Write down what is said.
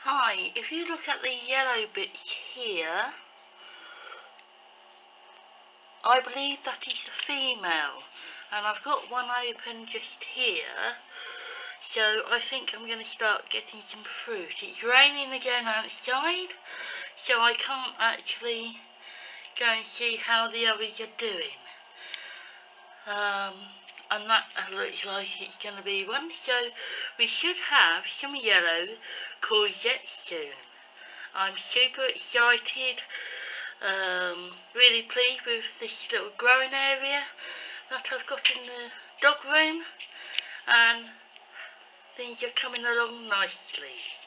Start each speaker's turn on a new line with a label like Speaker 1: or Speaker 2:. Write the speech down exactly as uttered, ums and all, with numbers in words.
Speaker 1: Hi, if you look at the yellow bits here, I believe that is a female, and I've got one open just here, so I think I'm going to start getting some fruit. It's raining again outside, so I can't actually go and see how the others are doing. Um, and that looks like it's going to be one, so we should have some yellow courgette soon. I'm super excited, um, really pleased with this little growing area that I've got in the dog room, and things are coming along nicely.